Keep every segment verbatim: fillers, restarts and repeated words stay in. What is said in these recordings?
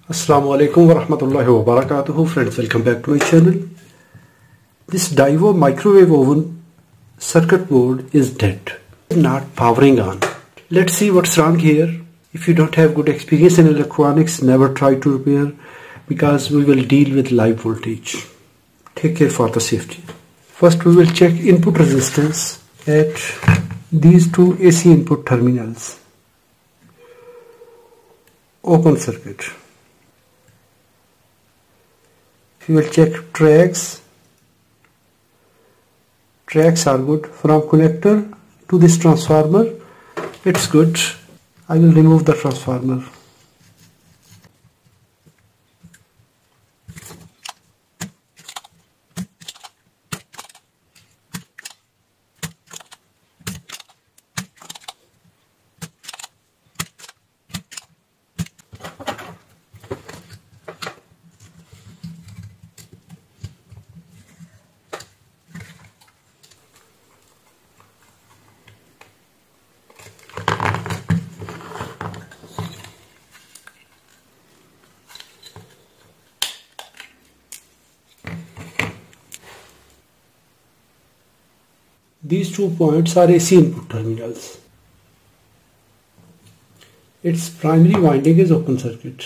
Assalamu alaikum wa rahmatullahi wa barakatuhu. Friends, welcome back to my channel. This Divo microwave oven circuit board is dead, not powering on. Let's see what's wrong here. If you don't have good experience in electronics, never try to repair, because we will deal with live voltage. Take care for the safety. First we will check input resistance at these two A C input terminals. Open circuit. We will check tracks. Tracks are good. From connector to this transformer, it's good. I will remove the transformer. These two points are A C input terminals. Its primary winding is open circuit.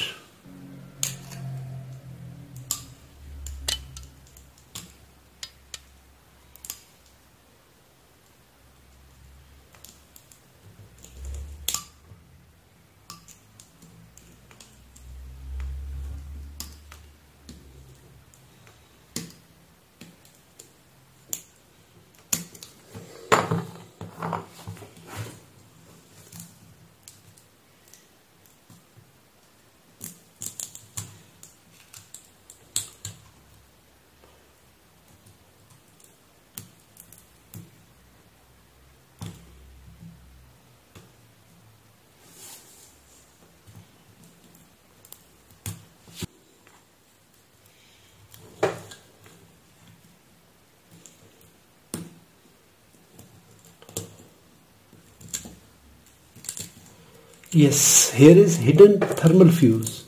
Yes, here is hidden thermal fuse.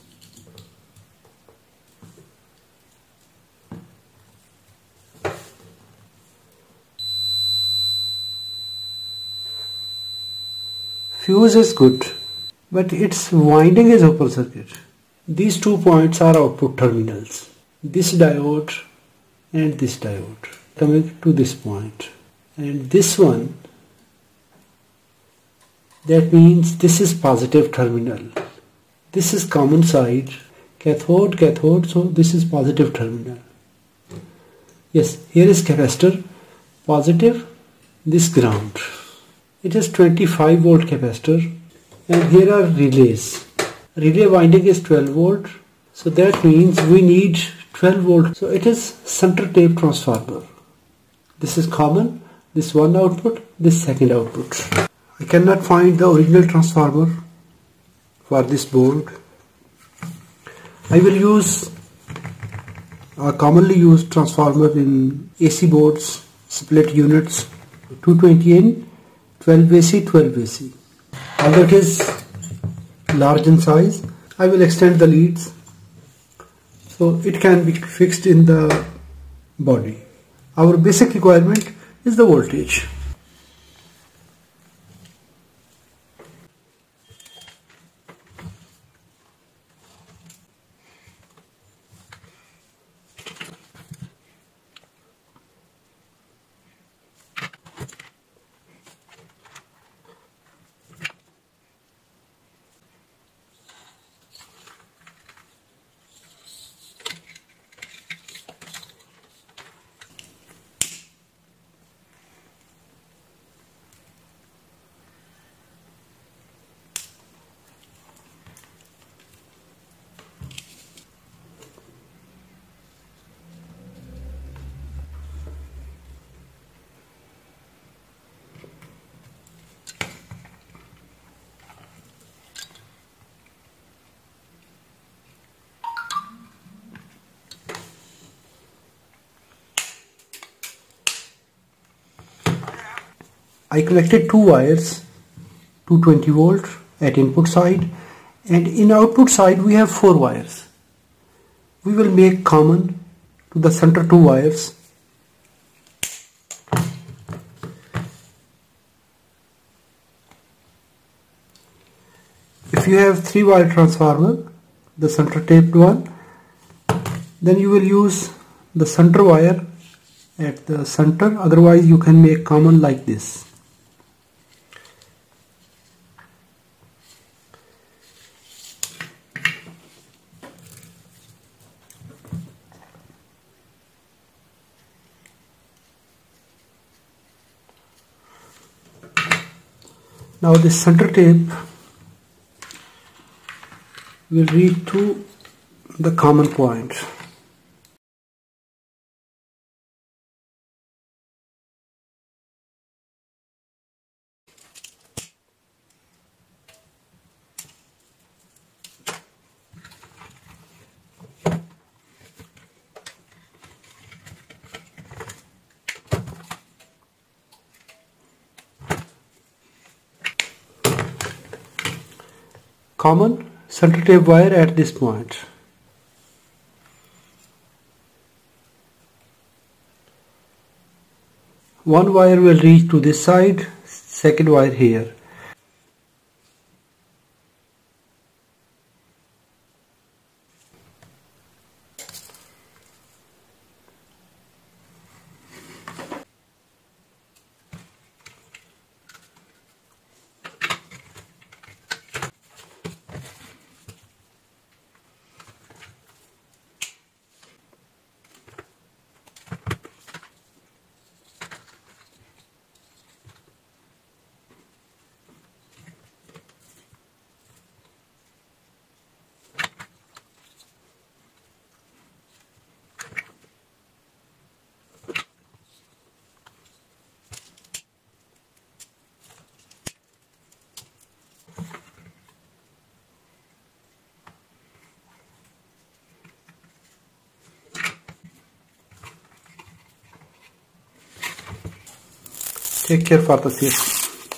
Fuse is good, but its winding is open circuit. These two points are output terminals. This diode and this diode coming to this point, and this one, that means this is positive terminal. This is common side, cathode, cathode, so this is positive terminal. Yes, here is capacitor, positive, this ground. It is twenty-five volt capacitor, and here are relays. Relay winding is twelve volt, so that means we need twelve volt. So it is center tape transformer. This is common, this one output, this second output. I cannot find the original transformer for this board. I will use a commonly used transformer in A C boards, split units, two twenty in, twelve A C, twelve A C. Although it is large in size, I will extend the leads so it can be fixed in the body. Our basic requirement is the voltage. I connected two wires, two twenty volt at input side and in output side we have four wires. We will make common to the center two wires. If you have three wire transformer, the center taped one, then you will use the center wire at the center, otherwise you can make common like this. Now this center tape will reach to the common point. Common center tape wire at this point. One wire will reach to this side, second wire here. Take care for the safety.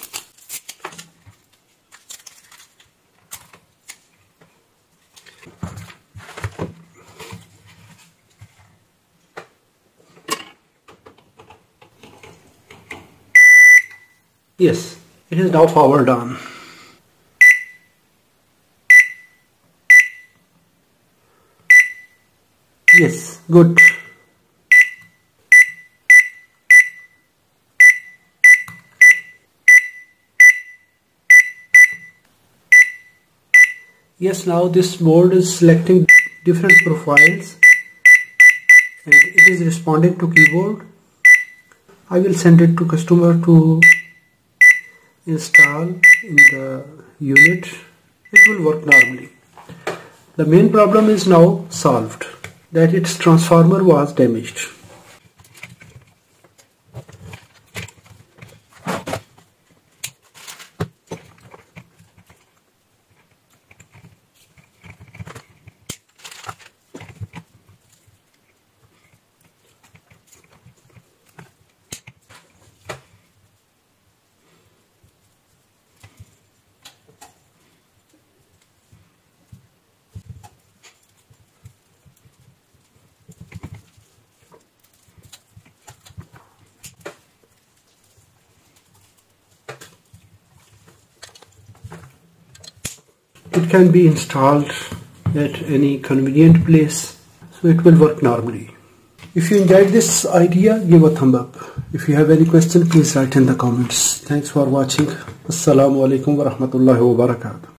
Yes, it is now powered on. Yes, good. Yes, now this board is selecting different profiles and it is responding to keyboard. I will send it to customer to install in the unit. It will work normally. The main problem is now solved, that its transformer was damaged. It can be installed at any convenient place, so it will work normally. If you enjoyed this idea, give a thumb up. If you have any question, please write in the comments. Thanks for watching. Assalamu alaikum wa rahmatullahi wa barakatuh.